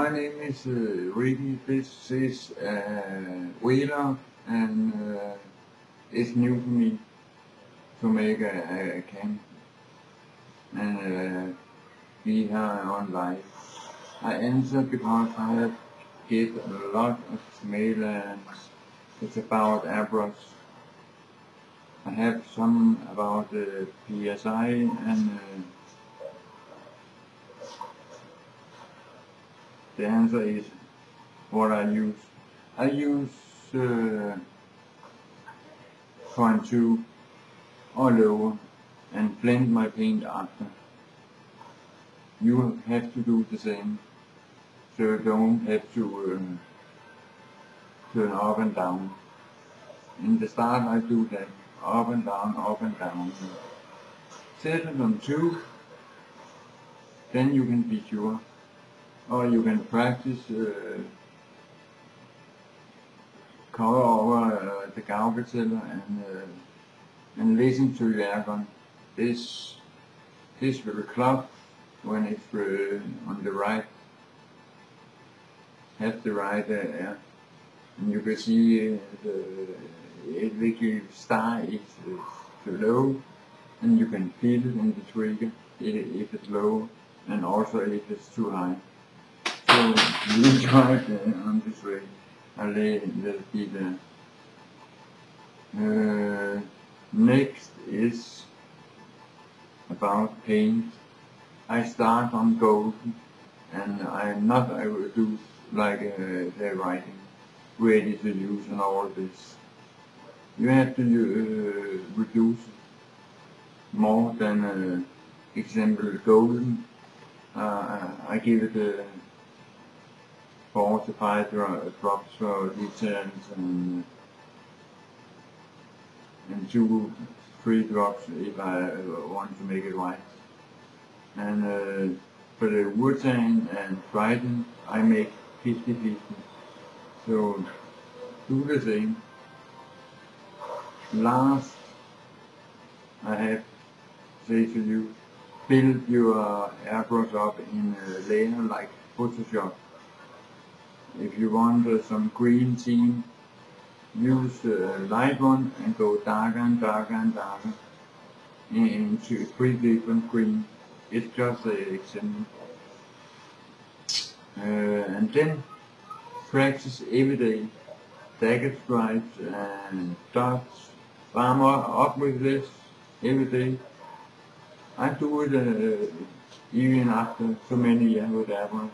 My name is Ricky. This is Wheeler, and it's new for me to make a camp and be here on live. I answer because I have get a lot of mail and it's about airbrush. I have some about the PSI and the answer is what I use. I use 0.2 or lower and blend my paint after. You have to do the same, so you don't have to turn up and down. In the start I do that, up and down, up and down. Set it on 2, then you can be sure. Or you can practice cover over the Gaubetzeller and listen to your airgun. This will club when it's on the right, have the right air, and you can see the star is too low, and you can feel it in the trigger if it's low, and also if it's too high. So you try it on this way. I'll let it be there. Next is about paint. I start on gold, and I will do like the writing, ready to use and all this. You have to reduce more than example golden. I give it 4 to 5 drops for details and 2, 3 drops if I want to make it white. And for the Wotan and Trident I make 50-50. So do the same. Last I have to say to you, build your airbrush up in a layer like Photoshop. If you want some green theme, use the light one and go darker and darker and darker into 3 different greens. It's just an example. And then practice every day. Dagger stripes and dots. Warm up with this every day. I do it even after so many years with airbrush.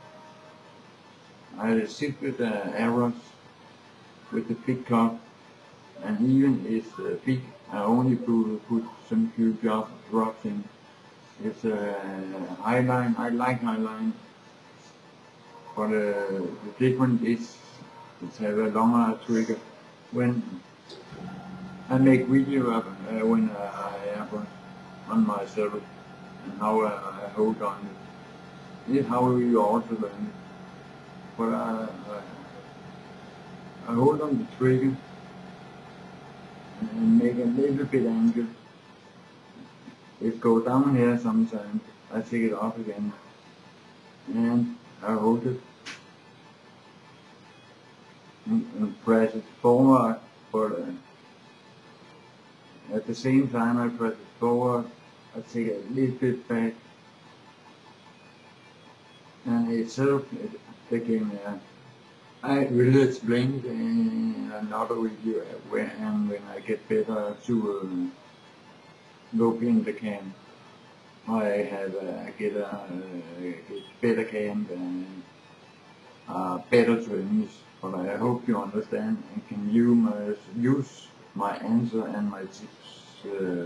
I sit with the arrows with the big cup, and even if it's big, I only put some few drops in. It's a highline. I like highline, but the difference is it has a longer trigger. When I make video of when I airbrush on myself and how I hold on it. This is how you also learn it. But I hold on the trigger and make a little bit angle. It goes down here sometimes. I take it off again and I hold it and press it forward. But at the same time I press it forward, I take it a little bit back, and itself became I will explain it in another video when I get better to look in the cam. I get better cam and better trainings, but I hope you understand and can use my answer and my tips.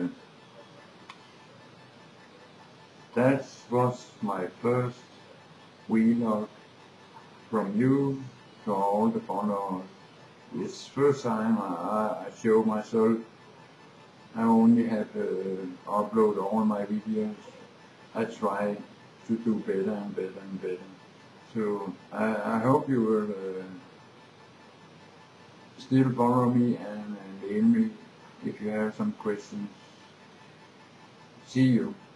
That was my first vlog from you to all the followers. It's first time I show myself. I only have upload all my videos. I try to do better and better and better. So I hope you will still follow me and mail me if you have some questions. See you.